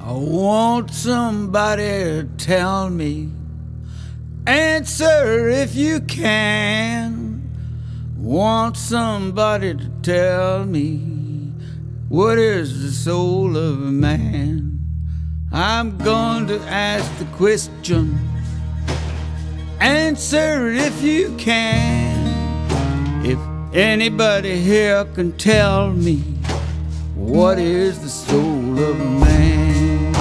I want somebody to tell me. Answer if you can. Want somebody to tell me, what is the soul of a man? I'm going to ask the question. Answer if you can. If anybody here can tell me, what is the soul of a man?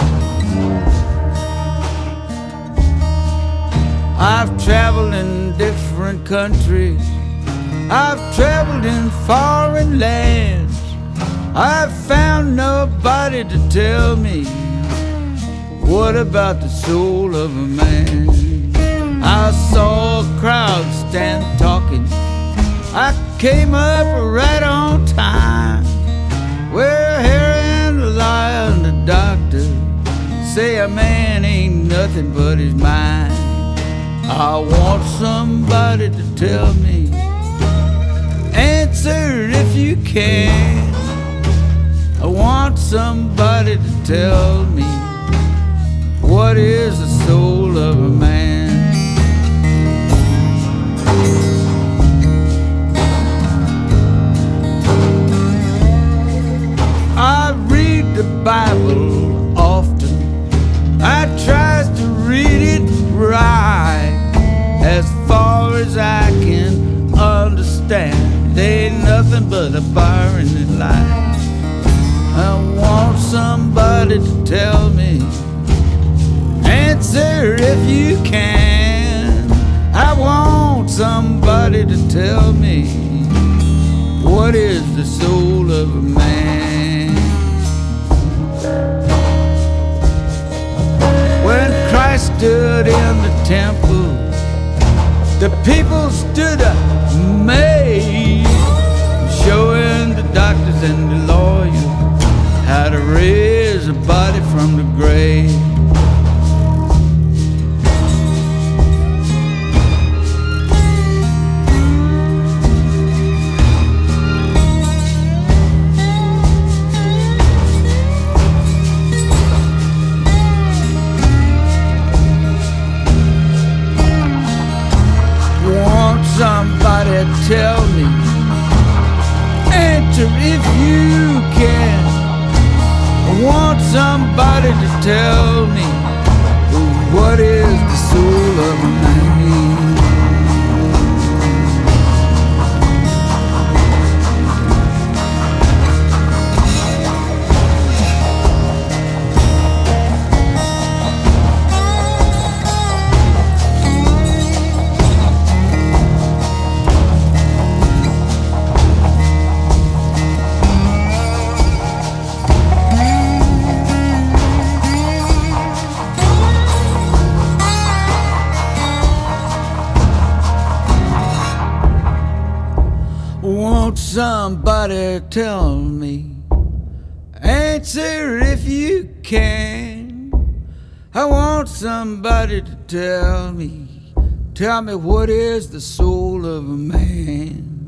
I've traveled in different countries, I've traveled in foreign lands. I've found nobody to tell me, what about the soul of a man? I saw a crowd stand talking, I came up right on time. Well, Harry and the liar and the doctor say a man ain't nothing but his mind. I want somebody to tell me. Answer if you can. I want somebody to tell me, what is the soul of a man? I read the Bible often, I try to read it right. As far as I can understand, there ain't nothing but a fire in the light. I want somebody to tell me. Answer if you can. I want somebody to tell me, what is the soul of a man? When Christ stood in the temple, the people stood amazed, showing the doctors and the lawyers how to raise a body from the grave. Somebody tell me, answer if you can. I want somebody to tell me, what is the soul of a man? Want somebody to tell me. Answer if you can. I want somebody to tell me what is the soul of a man?